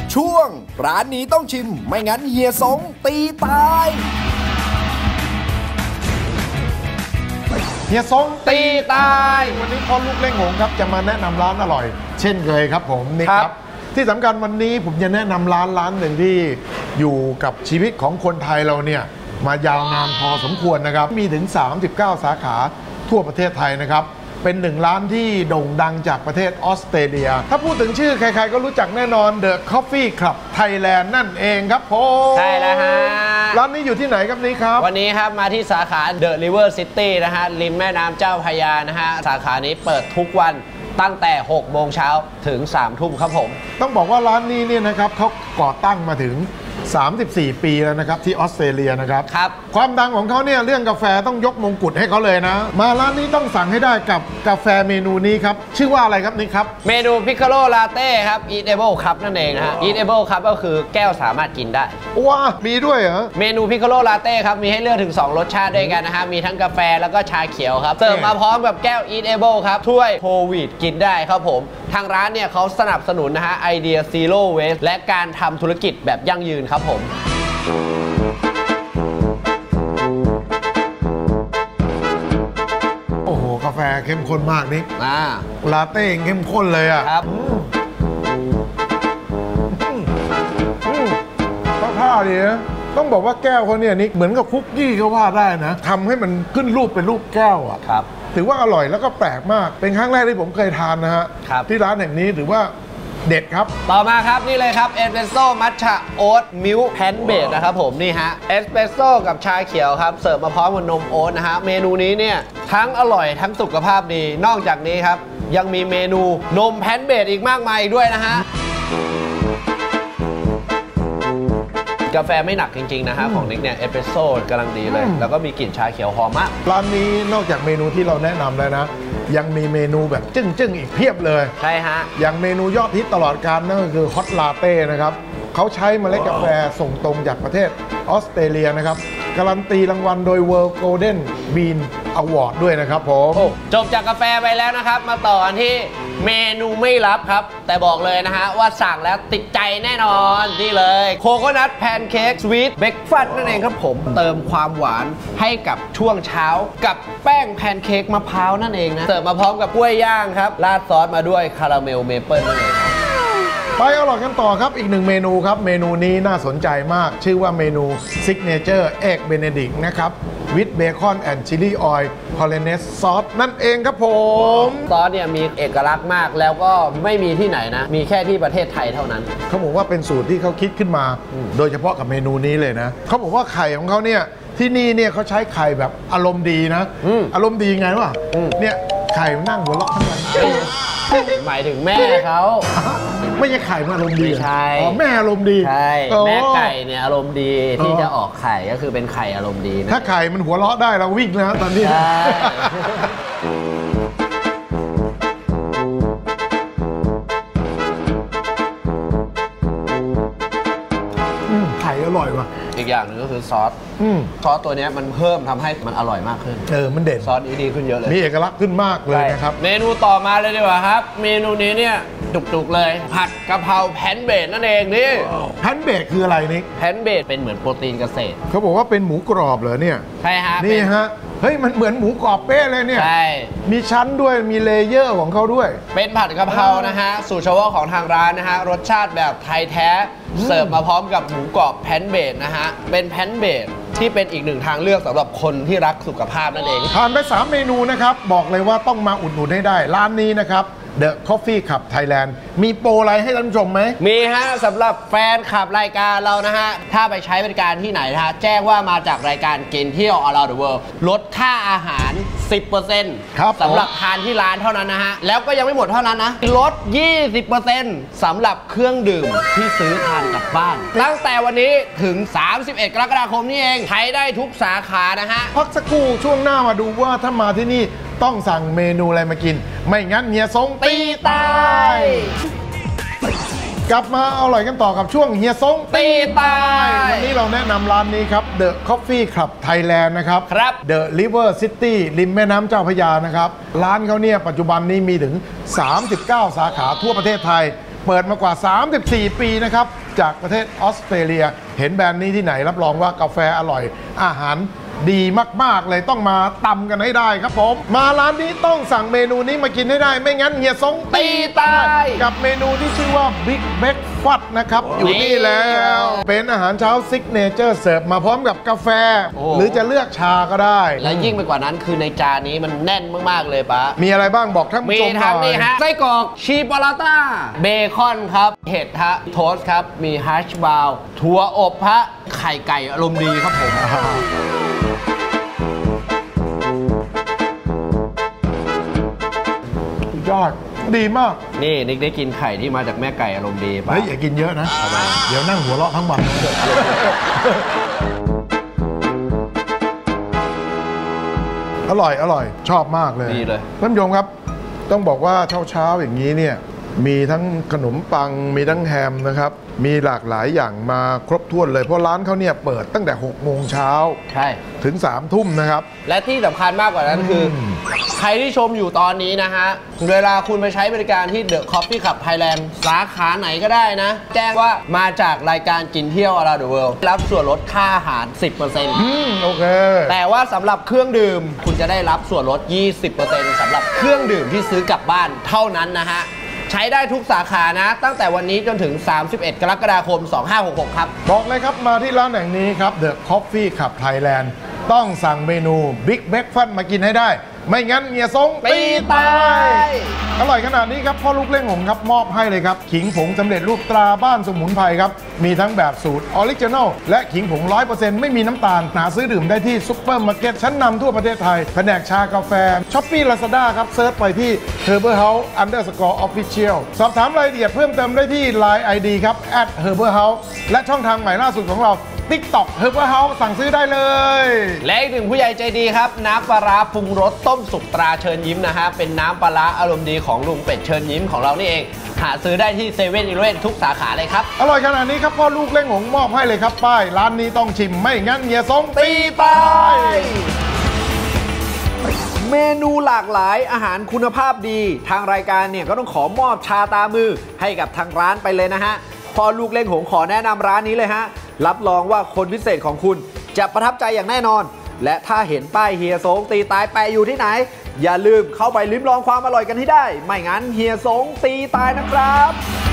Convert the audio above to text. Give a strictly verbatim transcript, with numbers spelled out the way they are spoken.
ช่วงร้านนี้ต้องชิมไม่งั้นเฮียสงตีตายเฮียสงตีตายวันนี้พ่อลูกเล่งหงครับจะมาแนะนำร้านอร่อยเช่นเคยครับผมนี่ครับที่สำคัญวันนี้ผมจะแนะนำร้านร้านหนึ่งที่อยู่กับชีวิตของคนไทยเราเนี่ยมายาวนานพอสมควรนะครับมีถึงสามสิบเก้าสาขาทั่วประเทศไทยนะครับเป็นหนึ่งร้านที่โด่งดังจากประเทศออสเตรเลียถ้าพูดถึงชื่อใครๆก็รู้จักแน่นอน The Coffee Club Thailand นั่นเองครับผมใช่แล้วฮะร้านนี้อยู่ที่ไหนครับนี้ครับวันนี้ครับมาที่สาขา The River City นะฮะริมแม่น้ำเจ้าพระยานะฮะสาขานี้เปิดทุกวันตั้งแต่หกโมงเช้าถึงสามทุ่มครับผมต้องบอกว่าร้านนี้เนี่ยนะครับเขาก่อตั้งมาถึงสามสิบสี่ปีแล้วนะครับที่ออสเตรเลียนะครับครับความดังของเขาเนี่ยเรื่องกาแฟต้องยกมงกุฎให้เขาเลยนะมาร้านนี้ต้องสั่งให้ได้กับกาแฟเมนูนี้ครับชื่อว่าอะไรครับนี่ครับเมนูพิคโคโลลาเต้ครับ Eatable Cup นั่นเองนะฮะ Eatable Cup ก็คือแก้วสามารถกินได้ว้ามีด้วยเหรอเมนูพิคโคโลลาเต้ครับมีให้เลือกถึงสองรสชาติด้วยกันนะฮะมีทั้งกาแฟแล้วก็ชาเขียวครับเสิร์ฟมาพร้อมกับแก้ว Eatable ครับถ้วยโฮวีดกินได้ครับผมทางร้านเนี่ยเขาสนับสนุนนะฮะไอเดีย Zero Waste และการทำธุรกิจแบบยั่งยืนครับผมโอ้โหกาแฟเข้มข้นมากนี่อ่าลาเต้เข้มข้นเลยอ่ะครับข้าวดีนะต้องบอกว่าแก้วเขาเนี่ยนี่เหมือนกับคุกกี้ก็ว่าได้นะทำให้มันขึ้นรูปเป็นรูปแก้วอ่ะครับถือว่าอร่อยแล้วก็แปลกมากเป็นครั้งแรกที่ผมเคยทานนะฮะที่ร้านแห่งนี้ถือว่าเด็ดครับต่อมาครับนี่เลยครับเอสเปรสโซ่มัทฉะโอ๊ตมิลค์แพนเบดนะครับผมนี่ฮะเอสเปรสโซ่กับชาเขียวครับเสิร์ฟมาพร้อมกับนมโอ๊ตนะฮะเมนูนี้เนี่ยทั้งอร่อยทั้งสุขภาพดีนอกจากนี้ครับยังมีเมนูนมแพนเบดอีกมากมายอีกด้วยนะฮะกาแฟไม่หนักจริงๆนะฮะของนิกเนี่ยเอสเปรสโซ่กำลังดีเลยแล้วก็มีกลิ่นชาเขียวหอมมากร้านนี้นอกจากเมนูที่เราแนะนำแล้วนะยังมีเมนูแบบจึ้งๆอีกเพียบเลยใช่ฮะอย่างเมนูยอดฮิตตลอดกาลนั่นก็คือฮอตลาเต้นะครับเขาใช้เมล็ดกาแฟส่งตรงจากประเทศออสเตรเลียนะครับการันตีรางวัลโดย World Golden Bean Award ด้วยนะครับผมจบจากกาแฟไปแล้วนะครับมาต่อกันที่เมนูไม่ลับครับแต่บอกเลยนะฮะว่าสั่งแล้วติดใจแน่นอนนี่เลยโคโคนัทแพนเค้กสวีทเบรคฟาสต์นั่นเองครับผมเติมความหวานให้กับช่วงเช้ากับแป้งแพนเค้กมะพร้าวนั่นเองนะเสิร์ฟมาพร้อมกับกล้วยย่างครับราดซอสมาด้วยคาราเมลเมเปิลนั่นเองไปอร่อยกันต่อครับอีกหนึ่งเมนูครับเมนูนี้น่าสนใจมากชื่อว่าเมนูซิกเนเจอร์เอ็กเบเนดิกนะครับวิดเบคอนแอนด์ชิลลี่ออยล์ฮอลเลนเนสซอสนั่นเองครับผมซอสเนี่ยมีเอกลักษณ์มากแล้วก็ไม่มีที่ไหนนะมีแค่ที่ประเทศไทยเท่านั้นเขาบอกว่าเป็นสูตรที่เขาคิดขึ้นมาโดยเฉพาะกับเมนูนี้เลยนะเขาบอกว่าไข่ของเขาเนี่ยที่นี่เนี่ยเขาใช้ไข่แบบอารมณ์ดีนะอารมณ์ดีไงวะเนี่ยไข่นั่งหัวเราะทั้งวันหมายถึงแม่เขาไม่ใช่ไข่มาอารมณ์ดีใช่แม่อารมณ์ดีใช่แม่ไก่เนี่ยอารมณ์ดีที่จะออกไข่ก็คือเป็นไข่อารมณ์ดีถ้าไข่มันหัวเราะได้เราวิ่งนะตอนนี้ไข่อร่อยว่ะอีกอย่างหนึ่งก็คือซอสซอสตัวนี้มันเพิ่มทำให้มันอร่อยมากขึ้นเออมันเด่นซอสนี้ดีขึ้นเยอะเลยมีเอกลักษณ์ขึ้นมากเลยนะครับเมนูต่อมาเลยดีกว่าครับเมนูนี้เนี่ยจุกๆเลยผัดกะเพราแพนเบดนั่นเองนี่แพนเบดคืออะไรนี่แพนเบดเป็นเหมือนโปรตีนเกษตรเขาบอกว่าเป็นหมูกรอบเหรอเนี่ยใช่ฮะนี่ฮะเฮ้ยมันเหมือนหมูกรอบเป๊ะเลยเนี่ยใช่มีชั้นด้วยมีเลเยอร์ของเขาด้วยเป็นผัดกะเพรานะฮะสูตรเฉพาะของทางร้านนะฮะรสชาติแบบไทยแท้เสิร์ฟมาพร้อมกับหมูกรอบแพนเบดนะฮะเป็นแพนเบดที่เป็นอีกหนึ่งทางเลือกสำหรับคนที่รักสุขภาพนั่นเองผ่านไปสามเมนูนะครับบอกเลยว่าต้องมาอุดหนุนให้ได้ร้านนี้นะครับ The Coffee Club Thailand มีโปรอะไรให้ท่านผู้ชมไหมมีฮะสำหรับแฟนคลับรายการเรานะฮะถ้าไปใช้บริการที่ไหนนะฮะแจ้งว่ามาจากรายการกินเที่ยว Around the World ลดค่าอาหาร สิบเปอร์เซ็นต์ครับสำหรับทานที่ร้านเท่านั้นนะฮะแล้วก็ยังไม่หมดเท่านั้นนะลด ยี่สิบเปอร์เซ็นต์ สำหรับเครื่องดื่มที่ซื้อทานกลับบ้านตั้งแต่วันนี้ถึงสามสิบเอ็ดกรกฎาคมนี้เองใช้ได้ทุกสาขานะฮะพักสักครู่ช่วงหน้ามาดูว่าถ้ามาที่นี่ต้องสั่งเมนูอะไรมากินไม่งั้นเฮียสงตีตายกลับมาอร่อยกันต่อกับช่วงเฮียสงตีตายวันนี้เราแนะนำร้านนี้ครับ The Coffee Club Thailand นะครับครับ The River City ริมแม่น้ำเจ้าพระยานะครับร้านเขาเนี่ยปัจจุบันนี้มีถึงสามสิบเก้าสาขาทั่วประเทศไทยเปิดมากว่าสามสิบสี่ปีนะครับจากประเทศออสเตรเลียเห็นแบรนด์นี้ที่ไหนรับรองว่ากาแฟอร่อยอาหารดีมากๆเลยต้องมาตำกันให้ได้ครับผมมาร้านนี้ต้องสั่งเมนูนี้มากินให้ได้ไม่งั้นเฮียสงตีตายกับเมนูที่ชื่อว่า Big Breakfast นะครับอยู่นี่แล้วเป็นอาหารเช้าซิกเนเจอร์เสิร์ฟมาพร้อมกับกาแฟหรือจะเลือกชาก็ได้และยิ่งไปกว่านั้นคือในจานนี้มันแน่นมากๆเลยปะมีอะไรบ้างบอกท่านผู้ชมหน่อยมีทั้งนี่ฮะไส้กรอกชีปาราต้าเบคอนครับเห็ดฮะโทสต์ครับมีฮัชบราวน์ถั่วอบฮะไข่ไก่อารมณ์ดีครับผมยอดดีมากนี่นิกได้กินไข่ที่มาจากแม่ไก่อารมณ์ดีป่ะเฮ้ยอย่ากินเยอะนะเดี๋ยวนั่งหัวเราะทั้งวันอร่อยอร่อยชอบมากเลยดีเลยท่านผู้ชมครับต้องบอกว่าเช้าเช้าอย่างนี้เนี่ยมีทั้งขนมปังมีทั้งแฮมนะครับมีหลากหลายอย่างมาครบถ้วนเลยเพราะร้านเขาเนี่ยเปิดตั้งแต่หกโมงเช้าใช่ถึงสามทุ่มนะครับและที่สำคัญมากกว่านั้นคือใครที่ชมอยู่ตอนนี้นะฮะเวลาคุณไปใช้บริการที่ The Coffee Club Thailand สาขาไหนก็ได้นะแจ้งว่ามาจากรายการกินเที่ยว Around the World รับส่วนลดค่าอาหาร สิบเปอร์เซ็นต์อืมโอเคแต่ว่าสำหรับเครื่องดื่มคุณจะได้รับส่วนลด ยี่สิบเปอร์เซ็นต์ สำหรับเครื่องดื่มที่ซื้อกลับบ้านเท่านั้นนะฮะใช้ได้ทุกสาขานะตั้งแต่วันนี้จนถึงสามสิบเอ็ดกรกฎาคมสองพันห้าร้อยหกสิบหกครับบอกเลยครับมาที่ร้านแห่งนี้ครับ The Coffee Club Thailand ต้องสั่งเมนู Big Breakfast มากินให้ได้ไม่งั้นเมียทรงตีตายอร่อยขนาดนี้ครับพ่อลูกเล่งหงครับมอบให้เลยครับขิงผงสำเร็จรูปตราบ้านสมุนไพรครับมีทั้งแบบสูตรออริจินอลและขิงผง ร้อยเปอร์เซ็นต์ ไม่มีน้ำตาลหาซื้อดื่มได้ที่ซุปเปอร์มาร์เก็ตชั้นนำทั่วประเทศไทยแผนกชากาแฟช้อปปี้ลาซาด้าครับเซิร์ชไปที่ Herbal House underscore official สอบถามรายละเอียดเพิ่มเติมได้ที่ ไลน์ ไอ ดี ครับ แอท Herbal House และช่องทางใหม่ล่าสุดของเราTikTok Herbal House สั่งซื้อได้เลยและอีกหนึ่งผู้ใหญ่ใจดีครับน้ำปลาร้าปรุงรสต้มสุกตราเชิญยิ้มนะฮะเป็นน้ำปลาร้าอารมณ์ดีของลุงเป็ดเชิญยิ้มของเรานี่เองหาซื้อได้ที่เซเว่นอีเลฟเว่นทุกสาขาเลยครับอร่อยขนาดนี้ครับพ่อลูกเล่งหงมอบให้เลยครับป้ายร้านนี้ต้องชิมไม่งั้นเมียทรงตีตายเมนูหลากหลายอาหารคุณภาพดีทางรายการเนี่ยก็ต้องขอมอบชาตามือให้กับทางร้านไปเลยนะฮะพ่อลูกเล่งหงขอแนะนำร้านนี้เลยฮะรับรองว่าคนพิเศษของคุณจะประทับใจอย่างแน่นอนและถ้าเห็นป้ายเฮียสงตีตายแปะอยู่ที่ไหนอย่าลืมเข้าไปลิ้มลองความอร่อยกันให้ได้ไม่งั้นเฮียสงตีตายนะครับ